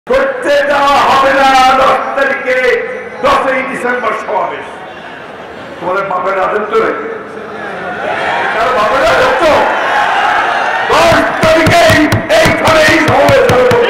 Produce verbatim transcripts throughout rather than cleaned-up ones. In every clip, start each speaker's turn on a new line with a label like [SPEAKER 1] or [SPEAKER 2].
[SPEAKER 1] করতে দেওয়া হবে না দশ তারিখে দশই ডিসেম্বর সমাবেশ। তোমাদের বাপের রাজত্ব রয়েছে, কারো বাপের রাজত্ব দশ তারিখে এইখানে এই সমাবেশ হবে।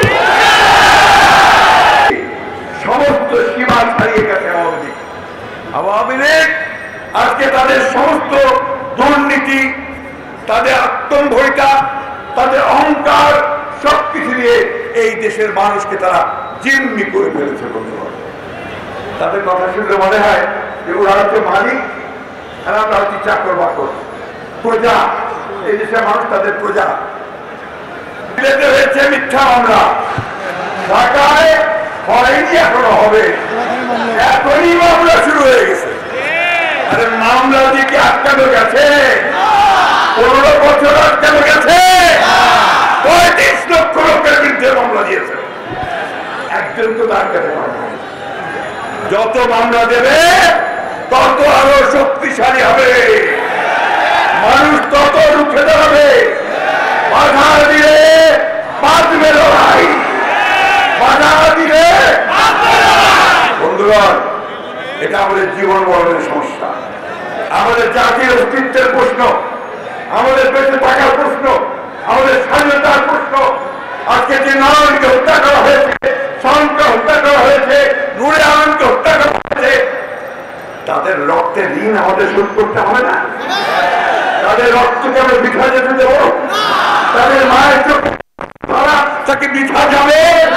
[SPEAKER 1] সমস্ত সীমা ছাড়িয়ে গেছে আওয়ামী লীগ। আওয়ামী লীগ আজকে তাদের সমস্ত দুর্নীতি, তাদের আত্মম্ভরিতা, তাদের অহংকার সবকিছু নিয়ে এই দেশের মানুষকে তারা জিম্মি করে ফেলেছে। বন্ধুগণ, তাদের কথা শুনলে মনে হয় যে ওরা হচ্ছে মালিক আর আমরা হচ্ছে চাকর বাকর, প্রজা। এই দেশের মানুষ তাদের প্রজা। হয়েছে মিথ্যা মামলা, ঢাকায় হয়নি, এখনো হবে। এখনই মামলা শুরু হয়ে গেছে। আরে মামলা দিকে আটকানো গেছে, পনেরো বছর আটকানো গেছে। পঁয়ত্রিশ লক্ষ লোকের বিরুদ্ধে মামলা দিয়েছে, একজন তো আটকাতে পারবে। যত মামলা দেবে তত আরো শক্তিশালী হবে, মানুষ তত রুখে দাঁড়াবে। বাধা দিলে বাঁচবে লড়াই, বাধা দিলে। বন্ধুগণ, এটা আমাদের জীবন মরণের সমস্যা, আমাদের জাতির অস্তিত্বের প্রশ্ন, আমাদের বেঁচে থাকার প্রশ্ন, আমাদের স্বাধীনতার প্রশ্ন। আজকে যে নারায়ণকে হত্যা করা হয়েছে, শাহকে হত্যা করা হয়েছে, নুরে আলমকে হত্যা করা হয়েছে, তাদের রক্তের ঋণ আমাদের শোধ করতে হবে না? তাদের রক্তকে আমরা বৃথা যেতে দেবো? তাদের মায়ের চোখে ধরা তাকে বৃথা যাবে?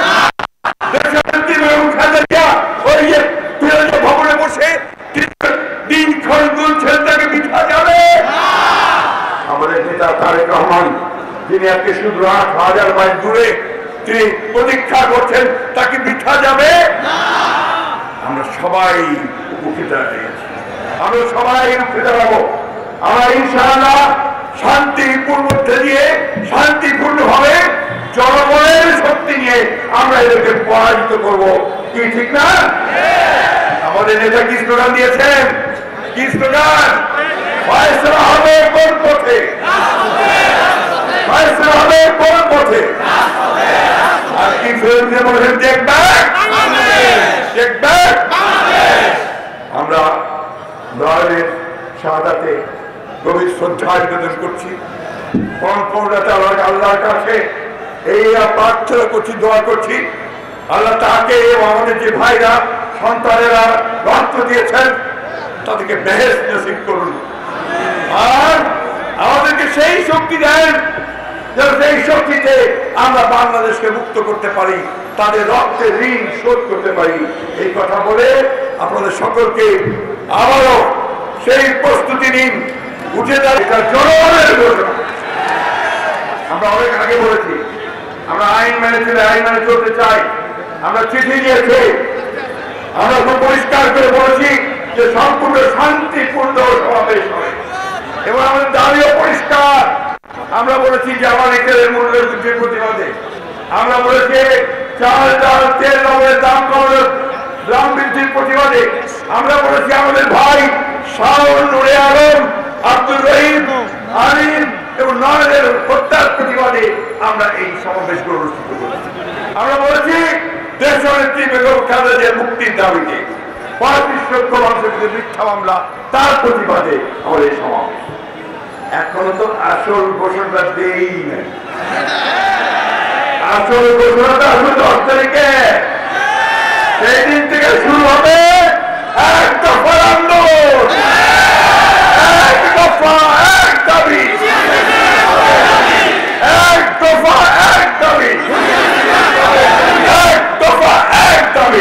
[SPEAKER 1] ভবনে বসে দিন ক্ষণ গুনছেন, তাকে বৃথা যাবে? আমাদের নেতা তারেক রহমান, যিনি আজকে শুধু আট হাজার মাইল দূরে তিনি প্রতীক্ষা করছেন, তাকে বৃথা যাবে? আমরা সবাই উঠে দাঁড়িয়ে, আমরা সবাই উঠে দাঁড়াবো। আমরা ইনশাআল্লাহ শান্তিপূর্ণ মধ্যে দিয়ে শান্তিপূর্ণ ভাবে জনগণের শক্তি নিয়ে আমরা এদেরকে পরাজিত করব। কি ঠিক না? আমাদের নেতা কি স্লোগান দিয়েছেন? কি স্লোগান? ফয়সালা হবে কোন পথে, ফয়সালা হবে কোন পথে। আর কি ফেরত বলেছেন? Take back, take back. আমরা নয়নের শাহাদাতে গভীর শ্রদ্ধা নিবেদন করছি। আল্লাহর কাছে এই প্রার্থনা করছি, দোয়া করছি, আল্লাহ তাকে এবং আমাদের যে ভাইরা সন্তানেরা রক্ত দিয়েছেন তাদেরকে বেহেশত নসিব করুন। আর আমাদেরকে সেই শক্তি দেন যেন সেই শক্তিতে আমরা বাংলাদেশকে মুক্ত করতে পারি, তাদের রক্তের ঋণ শোধ করতে পারি। এই কথা বলে আপনাদের সকলকে আবারও সেই প্রস্তুতি নিন, উঠে দাঁড়িয়ে জনগণের ঘোষণা। আমরা অনেক আগে বলেছি আমরা আইন মেনে চলে আইন মেনে চলতে চাই। আমরা চিঠি দিয়েছি, আমরা খুব পরিষ্কার করে বলেছি যে সম্পূর্ণ শান্তিপূর্ণ সমাবেশ হবে এবং আমাদের দাবিও পরিষ্কার। আমরা বলেছি যে আমার এখানের মূল্য বৃদ্ধির প্রতিবাদে, আমরা বলেছি চাল ডাল তেল লবণের দাম কমানোর দাম বৃদ্ধির প্রতিবাদে, আমরা বলেছি আমাদের ভাই শাওন, নুরে আলম, আব্দুর রহিম, আলিম এবং নয়নের হত্যার প্রতিবাদে আমরা এই সমাবেশগুলো অনুষ্ঠিত করেছি। আমরা বলেছি দেশনেত্রী বেগম খালেদা মুক্তির দাবিতে, পঁয়ত্রিশ লক্ষ মানুষের বিরুদ্ধে মিথ্যা মামলা, তার প্রতিবাদে আমাদের এই সমাবেশ। এখনো তো আসল ঘোষণাটা দেই নাই। আসল ঘোষণাটা আসলে দশ তারিখে, সেই দিন থেকে শুরু হবে এক দফার আন্দোলন, এক দফা এক দাবি, এক দফা এক দাবি, এক দফা এক দাবি।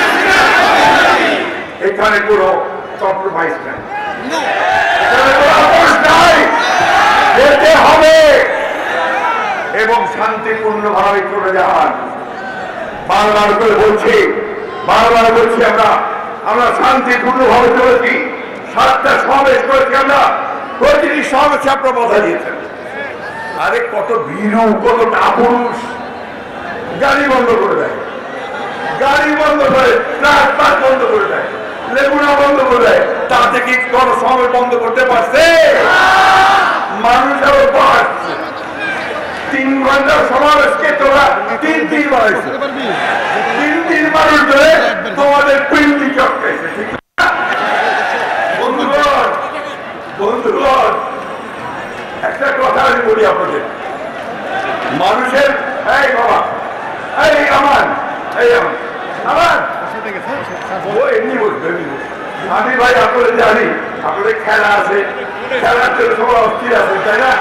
[SPEAKER 1] এখানে কোনো কম্প্রোমাইজ নাই, এখানে কোনো আপোষ নাই, যেতে হবে এবং শান্তিপূর্ণ ভাবে চলে যান। বারবার করে বলছি, বারবার বলছি আমরা আমরা শান্তিপূর্ণ ভাবে চলেছি। সাতটা সমাবেশ করেছি আমরা, প্রতিটি সমাবেশে আপনারা বাধা দিয়েছেন। আরে কত ভীরু, কত কাপুরুষ গাড়ি বন্ধ করে দেয়, গাড়ি বন্ধ করে, ট্রাক বন্ধ করে দেয়, লেগুনা বন্ধ করে দেয়। তাতে কি কোনো সমাবেশ বন্ধ করতে পারছে? মানুষ আরো বাড়ছে। তিন তিন ঘন্টা সমাবেশকে তোমরা তিন দিন বাড়াইছো, তিন দিন মানুষ ধরে তোমাদের পিন্ডি চটকাইছে। ঠিক না বন্ধুগণ? বন্ধুগণ, একটা কথা আমি বলি আপনাদের, মানুষের এই বাবা এই আমান এই আমান আমান ও এমনি বলবে এমনি বলবে। আমি ভাই আপনাদের জানি আপনাদের খেলা আছে, খেলার জন্য সবাই অস্থির আছে, তাই না?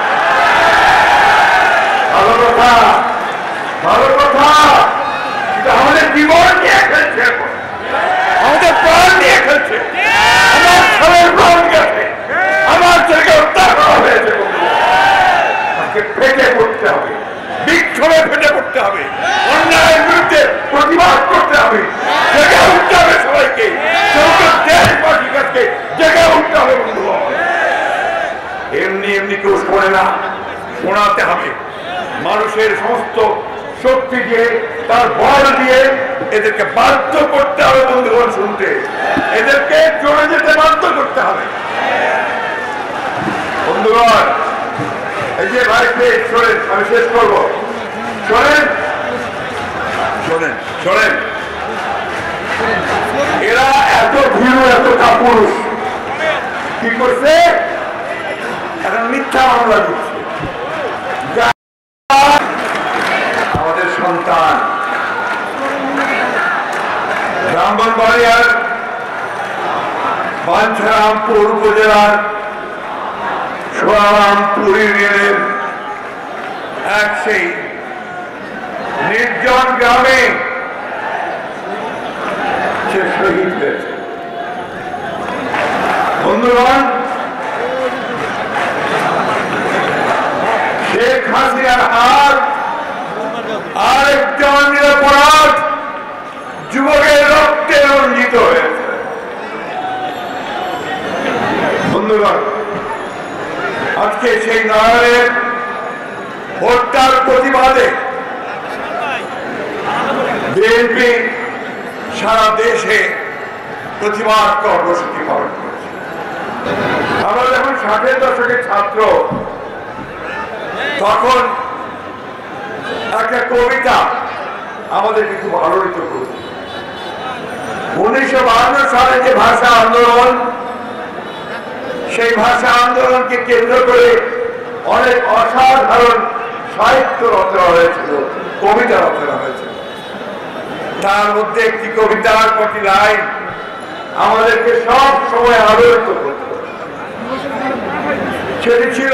[SPEAKER 1] ভালো কথা, ভালো কথা, কিন্তু আমাদের জীবন নিয়ে খেলছে, আমাদের প্রাণ নিয়ে খেলছে, আমার ছেলের প্রাণ গেছে, আমার ছেলেকে হত্যা করা হয়েছে। তাকে ফেটে পড়তে হবে, বিক্ষোভে ফেটে পড়তে হবে, অন্যায়ের বিরুদ্ধে প্রতিবাদ করতে হবে, জেগে উঠতে হবে সবাইকে, দেশবাসীর কাছে জেগে উঠতে হবে। বন্ধুগণ, এমনি এমনি কেউ শোনে না, শোনাতে হবে। মানুষের সমস্ত শক্তি দিয়ে, তার বল দিয়ে এদেরকে বাধ্য করতে হবে বন্ধুগণ শুনতে, এদেরকে চলে যেতে বাধ্য করতে হবে। বন্ধুগণ, এই যে ভাই প্লিজ শোনেন, আমি শেষ করবো, শোনেন শোনেন শোনেন এরা এত ভীরু, এত কাপুরুষ, কি করছে? এখন মিথ্যা মামলা দিচ্ছে। আমাদের সন্তান ব্রাহ্মণবাড়িয়ার বাঞ্ছারামপুর উপজেলার সোয়ারামপুর ইউনিয়নের এক সেই নির্জন গ্রামে সে শহীদ হয়েছে। বন্ধুগণ, শেখ হাসিনার হাত আরেকজন নিরপরাধ যুবকের রক্তে রঞ্জিত হয়েছে। বন্ধুগণ, আজকে সেই নয়নের হত্যার প্রতিবাদে বিএনপি সারা দেশে প্রতিবাদ কর্মসূচি পালন করেছে। আমরা যখন ষাটের দশকের ছাত্র, তখন একটা কবিতা আমাদেরকে খুব আলোড়িত করেছে। উনিশশো বাহান্ন সালে যে ভাষা আন্দোলন, সেই ভাষা আন্দোলনকে কেন্দ্র করে অনেক অসাধারণ সাহিত্য রচনা হয়েছিল, কবিতা রচনা হয়েছিল। তার মধ্যে একটি কবিতার প্রতি লাইন আমাদেরকে সব সময় আলোড়িত করত। সেটি ছিল,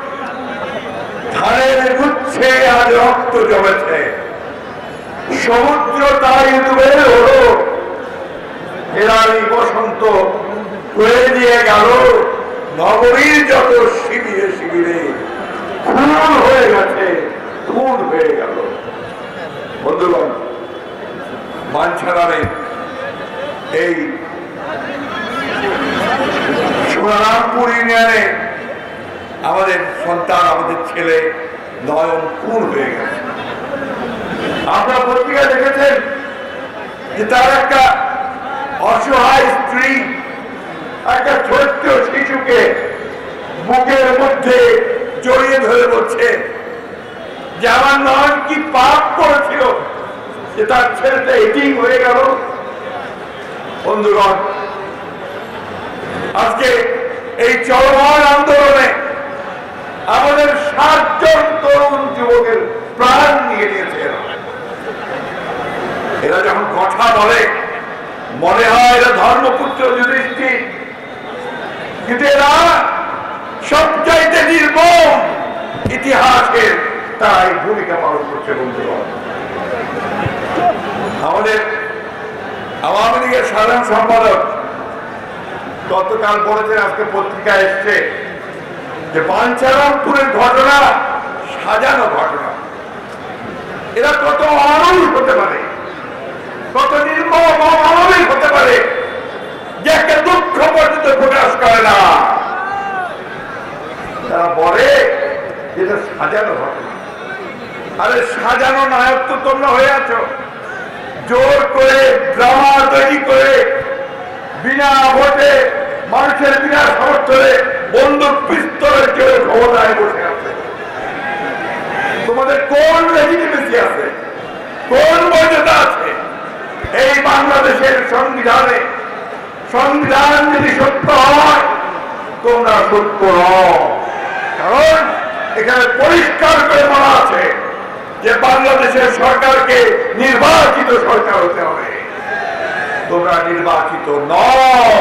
[SPEAKER 1] ধানের গুচ্ছে আজ রক্ত জমেছে, সমুদ্র তাই ডুবে হলো, হেরানি বসন্ত হয়ে দিয়ে গেল, নগরীর যত শিবিরে শিবিরে খুন হয়ে গেছে, খুন হয়ে গেল। বন্ধুগণ, বাঞ্ছারামে এই সোনারামপুর ইউনিয়নে আমাদের সন্তান, আমাদের ছেলে নয়ন খুন হয়ে গেছে। আপনারা পত্রিকা দেখেছেন যে তার একটা অসহায় স্ত্রী একটা ছোট্ট শিশুকে বুকের মধ্যে জড়িয়ে ধরে বলছে যে আমার নয়ন কি পাপ করেছিল যে তার ছেলেটা এটিং হয়ে গেল। বন্ধুগণ, আজকে এই চলমান আন্দোলনে আমাদের সাতজন তরুণ যুবকের প্রাণ নিয়ে নিয়েছে। এরা যখন কথা বলে মনে হয় এরা ধর্মপুত্র যুধিষ্ঠির, কিন্তু এরা সবচাইতে নির্মম ইতিহাসের তাই ভূমিকা পালন করছে। বন্ধুগণ, আমাদের আওয়ামী লীগের সাধারণ সম্পাদক গতকাল বলেছেন, আজকে পত্রিকায় এসছে যে বাঞ্ছারামপুরের ঘটনা সাজানো ঘটনা। এরা কত অমানবিক হতে পারে, কত নির্মম অমানবিক হতে পারে যে একটা দুঃখ পর্যন্ত প্রকাশ করে না। তারা বলে যেটা সাজানো ঘটনা। আরে সাজানো নায়ক তো তোমরা হয়ে আছো, জোর করে ড্রামা তৈরি করে বিনা ভোটে মানুষের বিনা সমর্থনে বন্দুক পিস্তলের জোরে ক্ষমতায় বসে আছে। তোমাদের কোন লেজিটিমেসি আছে, কোন মর্যাদা আছে এই বাংলাদেশের সংবিধানে? সংবিধান যদি সত্য হয় তোমরা সত্য নও, কারণ এখানে পরিষ্কার করে বলা আছে যে বাংলাদেশের সরকারকে নির্বাচিত সরকার হতে হবে। তোমরা নির্বাচিত নও।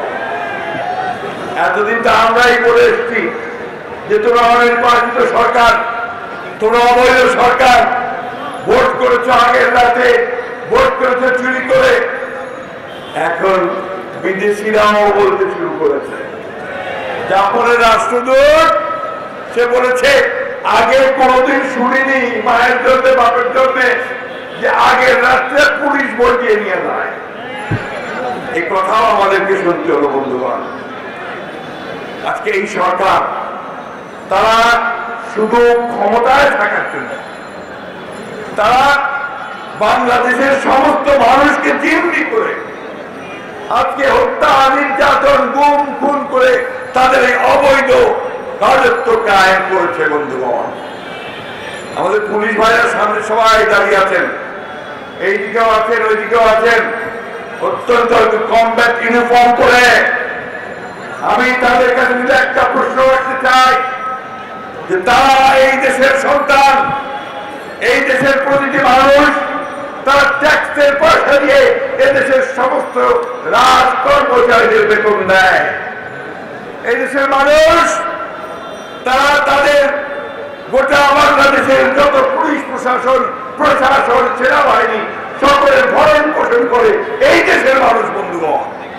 [SPEAKER 1] এতদিন তো আমরাই বলে এসছি যে তোমরা অনির্বাচিত সরকার, তোমরা অবৈধ সরকার, ভোট করেছো আগের রাতে, ভোট করেছো চুরি করে। এখন বিদেশিরাও বলতে শুরু করেছে। জাপানের রাষ্ট্রদূত সে বলেছে আগে কোনোদিন শুনিনি মায়ের জন্য বাপের জন্য যে আগের রাত্রে পুলিশ ভোট দিয়ে নিয়ে যায়। এই কথাও আমাদেরকে শুনতে হলো বন্ধুগণ। আজকে এই সরকার তারা শুধু ক্ষমতায় থাকার জন্য, তারা বাংলাদেশের সমস্ত মানুষকে জিম্মি করে আজকে হত্যা, নির্যাতন, গুম খুন করে তাদের এই অবৈধ রাজত্ব কায়েম করেছে বন্ধুগণ। আমাদের পুলিশ ভাইরা সামনে সবাই দাঁড়িয়ে আছেন, এইদিকেও আছেন, ওইদিকেও আছেন, অত্যন্ত কমব্যাট ইউনিফর্ম করে। আমি তাদের কাছে যদি একটা প্রশ্ন রাখতে চাই যে তারা এই দেশের সন্তান, এই দেশের প্রতিটি মানুষ, তারা ট্যাক্সের পয়সা দিয়ে এদেশের সমস্ত রাজ কর্মচারীদের বেতন দেয়। এই দেশের মানুষ তারা তাদের গোটা বাংলাদেশের যত পুলিশ প্রশাসন, প্রশাসন, সেনাবাহিনী সকলের ভরণ পোষণ করে এই দেশের মানুষ বন্ধুগণ।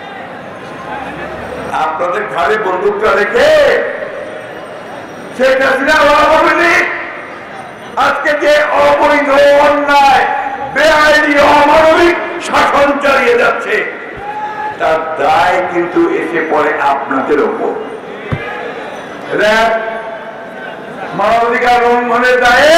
[SPEAKER 1] আপনাদের ঘাড়ে বন্দুকটা রেখে শেখ হাসিনা আওয়ামী লীগ আজকে যে অবৈধ, অন্যায়, বেআইনি, অমানবিক শাসন চালিয়ে যাচ্ছে তার দায় কিন্তু এসে পড়ে আপনাদের ওপর। মানবাধিকার লঙ্ঘনের দায়ে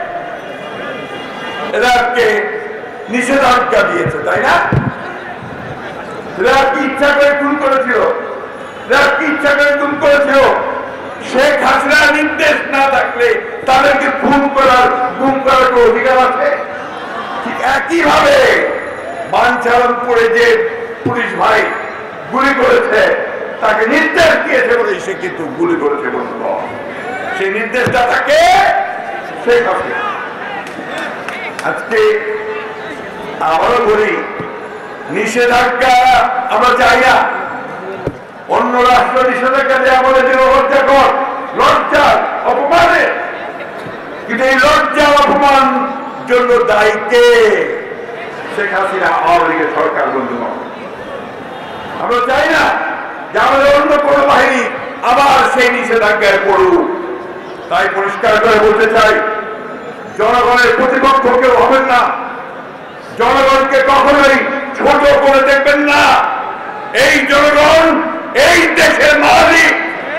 [SPEAKER 1] এদেরকে নিষেধাজ্ঞা দিয়েছে, তাই না? এরা কি ইচ্ছা করে খুন করেছিল? এরা কি ইচ্ছা করে খুন করেছিল? শেখ হাসিনার নির্দেশ না থাকলে তাদেরকে খুন করার, গুম করার কোনো অধিকার আছে? ঠিক একইভাবে বাঞ্ছারামপুরে যে পুলিশ ভাই গুলি করেছে তাকে নির্দেশ দিয়েছে বলে সে কিন্তু গুলি করেছে বন্ধু। সেই নির্দেশটা থাকে শেখ হাসিনা। আজকে আবারও বলি, নিষেধাজ্ঞা আমরা চাই না। অন্য রাষ্ট্র নিষেধাজ্ঞা দিয়ে আমাদের জন্য লজ্জাকর, লজ্জার, অপমানের। কিন্তু এই লজ্জা অপমান জন্য দায়ী কে? শেখ হাসিনা, আওয়ামী লীগের সরকার বন্ধুগণ। আমরা চাই না যে আমাদের অন্য কোনো বাহিনী আবার সেই নিষেধাজ্ঞায় পড়ুক। তাই পরিষ্কার করে বলতে চাই, জনগণের প্রতিপক্ষ কেউ হবেন না, জনগণকে কখনোই ছোট করে দেখবেন না। এই জনগণ এই দেশের মালিক,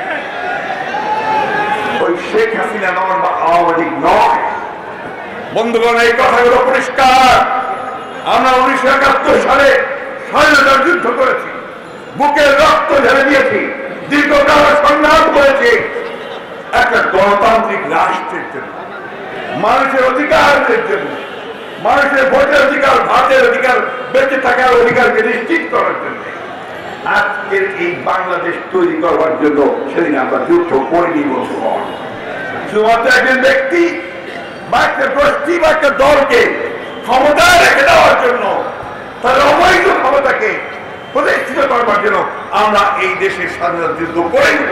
[SPEAKER 1] ওই শেখ হাসিনা নয় বা আওয়ামী লীগ নয় বন্ধুগণ। এই কথাগুলো পরিষ্কার। আমরা উনিশশো একাত্তর সালে স্বাধীনতার যুদ্ধ করেছি, বুকের রক্ত ঢেলে দিয়েছি, দীর্ঘকাল সংগ্রাম করেছি একটা গণতান্ত্রিক রাষ্ট্রের জন্য, মানুষের অধিকারের জন্য, মানুষের ভোটের অধিকার, ভাতের অধিকার, বেঁচে থাকার অধিকারকে নিশ্চিত করার জন্য। আজকের এই বাংলাদেশ তৈরি করবার জন্য সেদিন আমরা যুদ্ধ করিনি বন্ধুগণ। শুধুমাত্র একজন ব্যক্তি বা একটা গোষ্ঠী বা একটা দলকে ক্ষমতায় রেখে দেওয়ার জন্য, তাদের অবৈধ ক্ষমতাকে প্রতিষ্ঠিত করবার জন্য আমরা এই দেশের স্বাধীনতা যুদ্ধ করিনি।